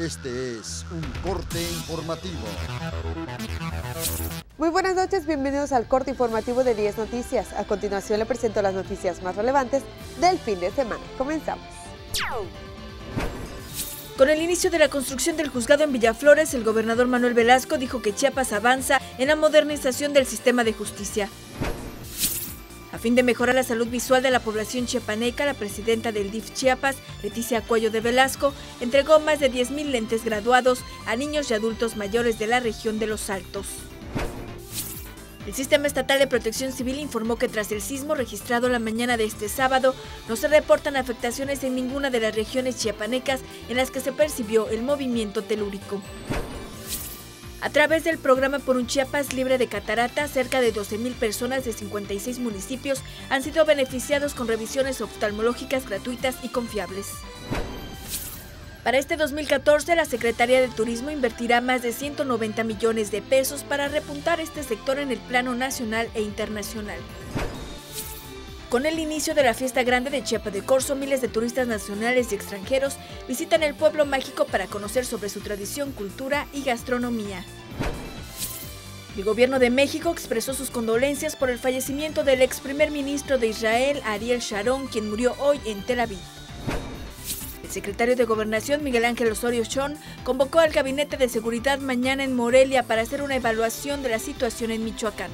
Este es un corte informativo. Muy buenas noches, bienvenidos al corte informativo de 10 Noticias. A continuación le presento las noticias más relevantes del fin de semana. Comenzamos. Con el inicio de la construcción del juzgado en Villaflores, el gobernador Manuel Velasco dijo que Chiapas avanza en la modernización del sistema de justicia. A fin de mejorar la salud visual de la población chiapaneca, la presidenta del DIF Chiapas, Leticia Cuello de Velasco, entregó más de 10,000 lentes graduados a niños y adultos mayores de la región de Los Altos. El Sistema Estatal de Protección Civil informó que tras el sismo registrado la mañana de este sábado, no se reportan afectaciones en ninguna de las regiones chiapanecas en las que se percibió el movimiento telúrico. A través del programa Por un Chiapas libre de cataratas, cerca de 12,000 personas de 56 municipios han sido beneficiados con revisiones oftalmológicas gratuitas y confiables. Para este 2014, la Secretaría de Turismo invertirá más de 190 millones de pesos para repuntar este sector en el plano nacional e internacional. Con el inicio de la Fiesta Grande de Chiapa de Corzo, miles de turistas nacionales y extranjeros visitan el pueblo mágico para conocer sobre su tradición, cultura y gastronomía. El gobierno de México expresó sus condolencias por el fallecimiento del ex primer ministro de Israel, Ariel Sharon, quien murió hoy en Tel Aviv. El secretario de Gobernación, Miguel Ángel Osorio Chong, convocó al Gabinete de Seguridad mañana en Morelia para hacer una evaluación de la situación en Michoacán.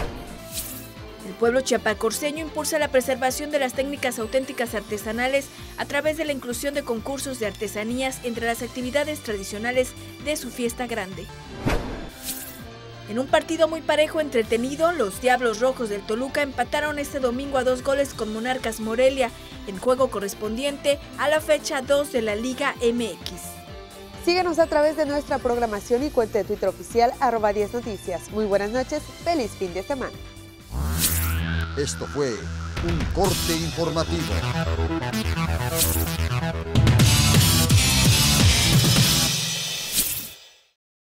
El pueblo chiapacorceño impulsa la preservación de las técnicas auténticas artesanales a través de la inclusión de concursos de artesanías entre las actividades tradicionales de su fiesta grande. En un partido muy parejo entretenido, los Diablos Rojos del Toluca empataron este domingo a 2 goles con Monarcas Morelia, en juego correspondiente a la fecha 2 de la Liga MX. Síguenos a través de nuestra programación y cuenta de Twitter oficial @10 Noticias. Muy buenas noches, feliz fin de semana. Esto fue un corte informativo.